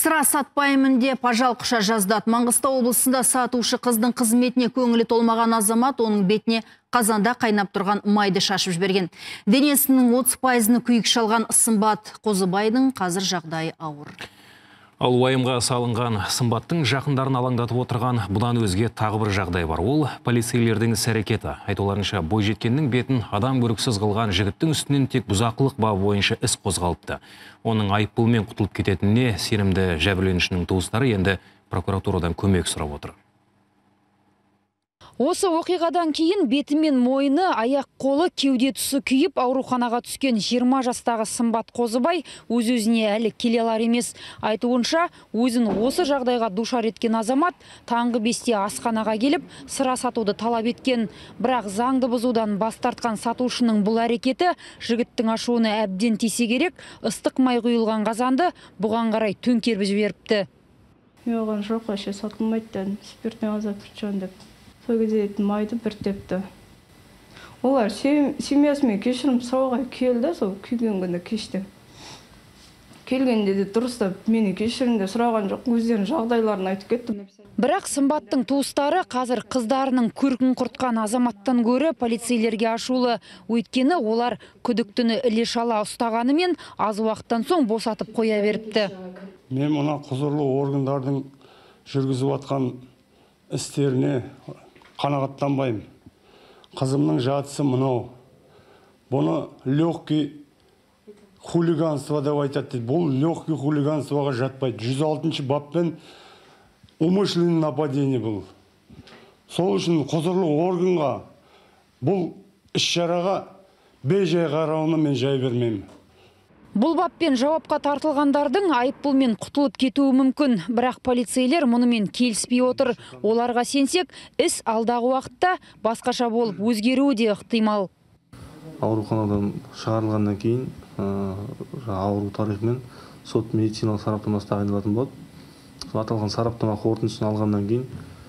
Сыра сатпаймын деп ажал құша жаздады. Маңғыстау облысында сатушы қыздың қызметіне көңілі толмаған азамат оның бетіне қазанда қайнап тұрған майды шашып жіберген. Денесінің 30%-ны күйік шалған Сымбат Қозыбайдың қазір жағдайы ауыр. Ал уайымға салынған Сымбаттың жақындарын алаңдатып отырған бұдан өзге тағы бір жағдай бар. Ол полицейлердің іс-әрекеті. Айтуларынша, бойжеткеннің бетін адам көріксіз қылған жігіттің үстінен тек бұзақылық бабы бойынша іс қозғалыпты. Оның айыппұлмен құтылып кететініне сенімді жәбірленушінің туыстары енді прокуратурадан көмек сұрап отыр. Осы оқиғадан кейін беті мен мойны, аяқ қолы, кеуде тұсы күйіп, ауруханаға түскен 20 жастағы Сымбат Қозыбай өз-өзіне әлі келе алар емес. Айтуынша, өзін осы жағдайға душар еткен азамат таңғы 5-те асханаға келіп, сыра сатуды талап еткен. Бірақ заңды бұзудан бас тартқан сатушының бұл әрекеті жігіттің ашуына әбден тисе керек, ыстық май құйылған қазанды бұған қарай төңкеріп жіберіпті. Мен жоқ, әше сатылмайды, спиртный азап жүрген деп. Сол кезде майды бір тепті. Олар семьясымен кешірім сұрауға келді, сол күйген күні кеште. Келгенде де дұрыстап мені кешірімде сұраған жоқ, өздерінің жағдайларын айтып кетті. Бірақ Сымбаттың туыстары қазір қыздарының көркін құртқан азаматтан гөрі полицейлерге ашулы. Өйткені олар күдіктіні іле-шала ұстағанымен аз уақыттан соң босатып қоя беріпті. Мен мұна құзырлы органдардың жүргізіп атқан істеріне қанағаттанбаймын. Қызымның жатысы мынау. Бұны легкий хулиганство деп айтады. Бұл легкий хулиганствоға жатпайды. 106 баппен умышленный нападение бұл. Сол үшін құзырлы органға бұл іс-шараға бей-жай қарауына мен жай бермеймін. Бұл баппен жауапқа тартылғандардың айыппұлмен құтылып кетуі мүмкін. Бірақ полицейлер мұнымен келіспей отыр. Оларға сенсек, іс алдағы уақытта басқаша болып өзгеруі де ықтимал. Ауруханадан шығарылғаннан кейін ауру тарихымен сот медициналық сараптамасы тағайындалатын болады. Аталған сараптама қорытындысын алғаннан кейін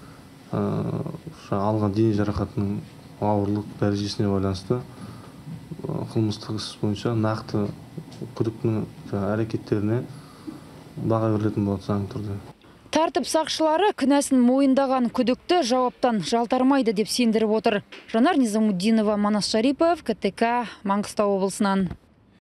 алған дене жарақатының ауырлық дәрежесіне байланысты қылмыстық іс бойынша нақты күдіктінің әрекеттеріне баға берілетін болады заң түрде. Тәртіп сақшылары кінәсін мойындаған күдікті жауаптан жалтармайды деп сендіріп отыр. Жанар Низамуддинова, Манас Шарипов, КТК, Маңғыстау облысынан.